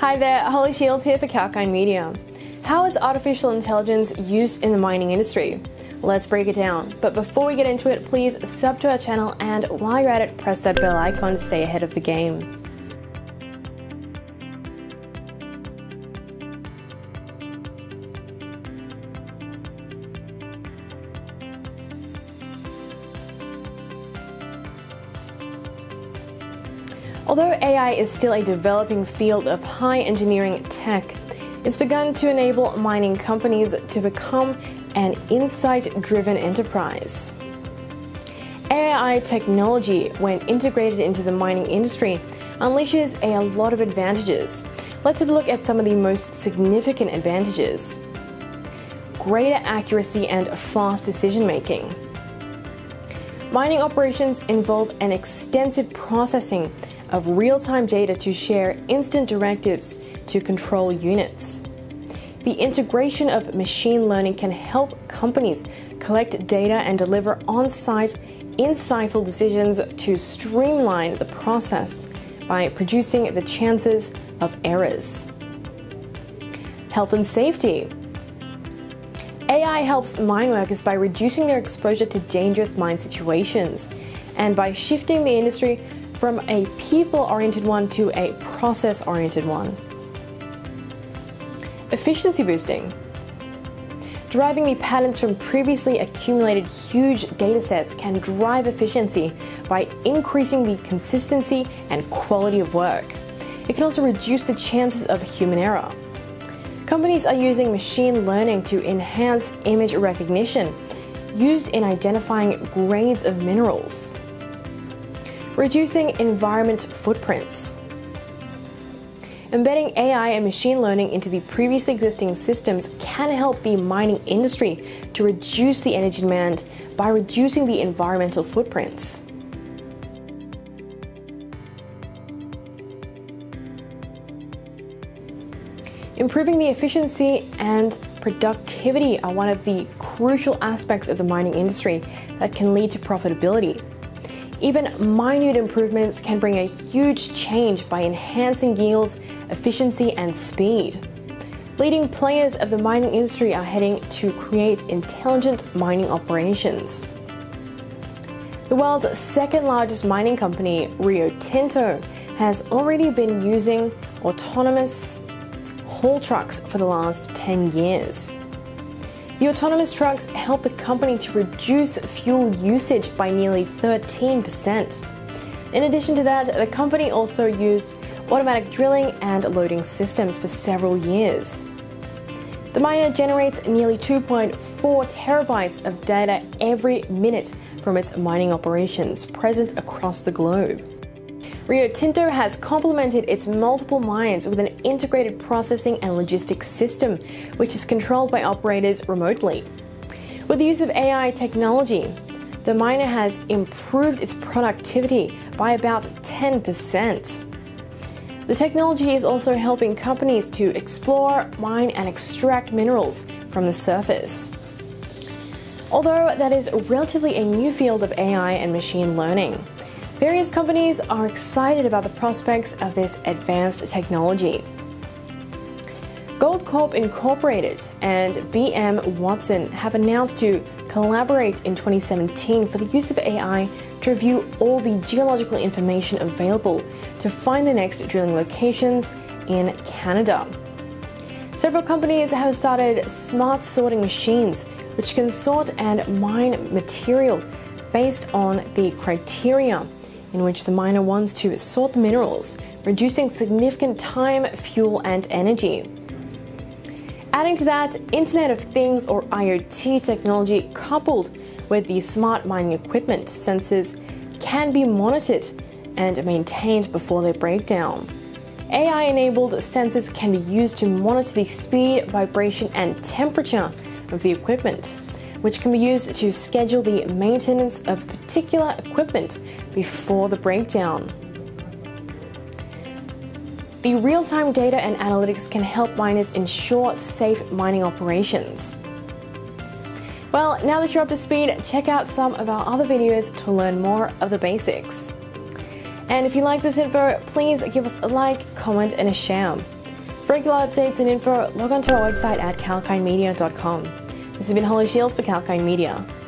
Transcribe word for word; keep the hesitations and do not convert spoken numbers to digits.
Hi there, Holly Shields here for Kalkine Media. How is artificial intelligence used in the mining industry? Let's break it down. But before we get into it, please sub to our channel, and while you're at it, press that bell icon to stay ahead of the game. Although A I is still a developing field of high engineering tech, it's begun to enable mining companies to become an insight-driven enterprise. A I technology, when integrated into the mining industry, unleashes a lot of advantages. Let's have a look at some of the most significant advantages. Greater accuracy and fast decision-making. Mining operations involve an extensive processing of real-time data to share instant directives to control units. The integration of machine learning can help companies collect data and deliver on-site, insightful decisions to streamline the process by reducing the chances of errors. Health and safety. A I helps mine workers by reducing their exposure to dangerous mine situations and by shifting the industry from a people-oriented one to a process-oriented one. Efficiency boosting. Deriving the patterns from previously accumulated huge datasets can drive efficiency by increasing the consistency and quality of work. It can also reduce the chances of human error. Companies are using machine learning to enhance image recognition, used in identifying grades of minerals. Reducing environment footprints. Embedding A I and machine learning into the previously existing systems can help the mining industry to reduce the energy demand by reducing the environmental footprints. Improving the efficiency and productivity are one of the crucial aspects of the mining industry that can lead to profitability. Even minute improvements can bring a huge change by enhancing yields, efficiency, and speed. Leading players of the mining industry are heading to create intelligent mining operations. The world's second largest mining company, Rio Tinto, has already been using autonomous haul trucks for the last ten years. The autonomous trucks help the company to reduce fuel usage by nearly thirteen percent. In addition to that, the company also used automatic drilling and loading systems for several years. The miner generates nearly two point four terabytes of data every minute from its mining operations present across the globe. Rio Tinto has complemented its multiple mines with an integrated processing and logistics system, which is controlled by operators remotely. With the use of A I technology, the miner has improved its productivity by about ten percent. The technology is also helping companies to explore, mine, and extract minerals from the surface. Although that is relatively a new field of A I and machine learning, various companies are excited about the prospects of this advanced technology. Goldcorp Incorporated and B M Watson have announced to collaborate in twenty seventeen for the use of A I to review all the geological information available to find the next drilling locations in Canada. Several companies have started smart sorting machines, which can sort and mine material based on the criteria in which the miner wants to sort the minerals, reducing significant time, fuel, and energy. Adding to that, Internet of Things or I O T technology coupled with the smart mining equipment sensors can be monitored and maintained before they break down. A I-enabled sensors can be used to monitor the speed, vibration, and temperature of the equipment, which can be used to schedule the maintenance of particular equipment before the breakdown. The real-time data and analytics can help miners ensure safe mining operations. Well, now that you're up to speed, check out some of our other videos to learn more of the basics. And if you like this info, please give us a like, comment, and a share. For regular updates and info, log on to our website at kalkine media dot com. This has been Holly Shields for Kalkine Media.